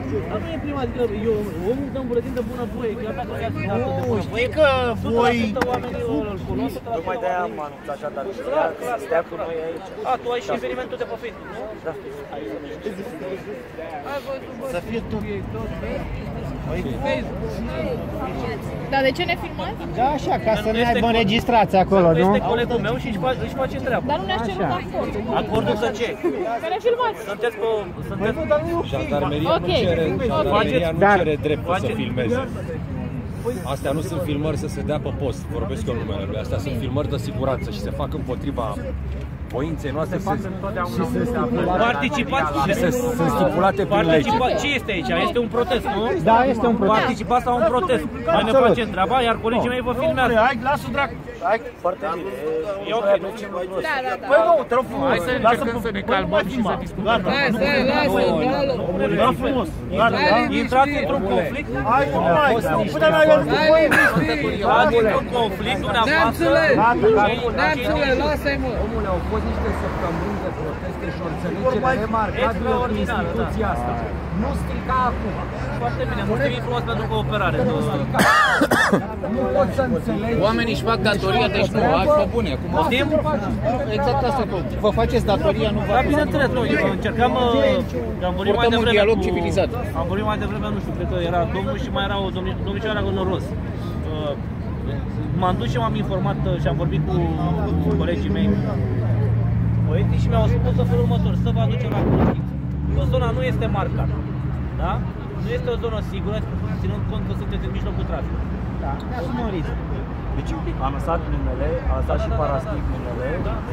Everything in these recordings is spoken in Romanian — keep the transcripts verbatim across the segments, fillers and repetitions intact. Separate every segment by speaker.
Speaker 1: Dar nu e prima, adică eu, omul dă un buletin de bună voie, chiar dacă nu i-a dat de bună voie.
Speaker 2: Știi că voi...
Speaker 3: Tocmai de-aia am anunțat așa, dar stea cu noi aici.
Speaker 1: A, tu ai și evenimentul de pe Facebook, nu?
Speaker 3: Da.
Speaker 2: Să fie tot.
Speaker 4: Dar de ce ne filmați?
Speaker 2: Da, așa, ca să ne aibă înregistrați acolo, nu?
Speaker 1: Este colegul meu și își face treaba.
Speaker 4: Dar nu ne-ați cerut acordul.
Speaker 1: Acordul să ce?
Speaker 4: Că ne filmați.
Speaker 1: Sunteți pe... Sunteți...
Speaker 5: Jandarmeria nu cere, jandarmeria nu cere dreptul să filmeze. Astea nu sunt filmări să se dea pe post, vorbesc eu numele lui. Astea sunt filmări de siguranță și se fac împotriva voinței noastre și
Speaker 1: Participați
Speaker 5: și se sunt stipulate prin lege.
Speaker 1: Ce este aici? Este un protest, nu?
Speaker 2: Da, este un protest.
Speaker 1: Participați la un protest. Noi ne facem treaba, iar colegii mei vă filmează.
Speaker 2: Hai, lasă-o dracu.
Speaker 3: Hai, foarte bine.
Speaker 1: E ok, nu?
Speaker 4: Da, da, da.
Speaker 2: Păi nu, te rog frumos.
Speaker 1: Hai să încercăm să ne calmăm și să discutăm.
Speaker 4: Hai, stai, lasă-l,
Speaker 2: Da, frumos.
Speaker 1: Intrați într-un conflict?
Speaker 2: Hai, cum mai? Până la el.
Speaker 1: Intrați într-un conflict dumneavoastră.
Speaker 4: Neamțule, lasă-i mă.
Speaker 6: Omule, au fost niște săptămâni de proteste și o înțelegere remarcabilă cu instituția asta. Nu strica acum.
Speaker 1: Foarte bine, mulțumim frumos pentru cooperare.
Speaker 6: Nu strica. Nu pot să înțelegi.
Speaker 7: Oamenii își fac datoria, deci nu, ați pe bune.
Speaker 1: Poftim?
Speaker 7: Exact asta, vă faceți datoria, nu vă...
Speaker 1: Da, bineînțeles, nu, încercam, am vorbit mai
Speaker 7: Purtăm un
Speaker 1: devreme
Speaker 7: dialog
Speaker 1: cu,
Speaker 7: civilizat.
Speaker 1: am vorbit mai devreme, nu știu, cred că era domnul și mai era o domni- domnișoara Gonoros. M-am dus și m-am informat și am vorbit cu, cu colegii mei poetii și mi-au spus în felul următor, să vă aducem la cunoștință. Zona nu este marcată, da? Nu este o zonă sigură, ținând cont că sunteți în mijlocul traficului. Da, asumă un risc.
Speaker 3: Deci am lăsat numele, am lăsat și parastic numele.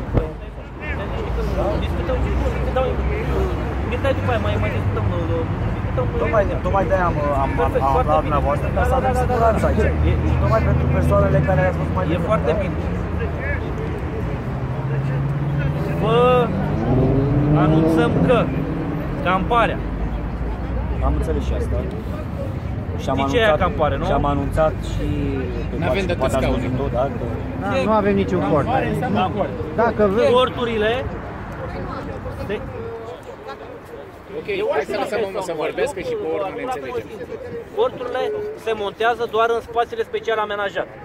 Speaker 1: Discutăm și cu, dau mi dai după aia, mai, mai discutăm,
Speaker 3: Tocmai, tocmai de-aia am, am, am, am aflat dumneavoastră ca să avem siguranță aici. Și tocmai pentru persoanele care ați văzut mai
Speaker 1: e
Speaker 3: devreme.
Speaker 1: foarte bine. Vă anunțăm că camparea.
Speaker 3: Am înțeles și asta. Și am
Speaker 1: Știi ce e aia campare, nu?
Speaker 3: Și am anunțat și...
Speaker 7: N-avem decât scaune.
Speaker 2: Nu avem niciun cort. Dacă vrei...
Speaker 1: Corturile... De...
Speaker 7: Ok, hai să lăsăm omul să vorbească și pe urmă ne înțelegem.
Speaker 1: Corturile se montează doar în spațiile special amenajate.